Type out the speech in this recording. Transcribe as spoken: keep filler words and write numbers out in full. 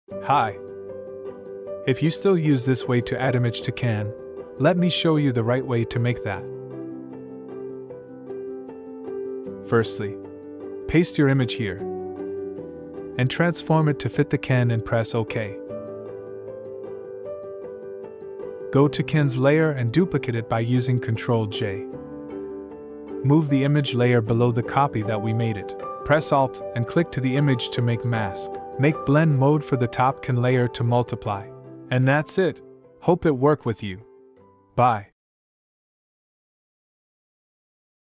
Hi. If you still use this way to add image to can, let me show you the right way to make that. Firstly, paste your image here and transform it to fit the can and press OK. Go to Can's layer and duplicate it by using control J. Move the image layer below the copy that we made it. Press Alt and click to the image to make mask. Make blend mode for the top can layer to multiply. And that's it. Hope it worked with you. Bye.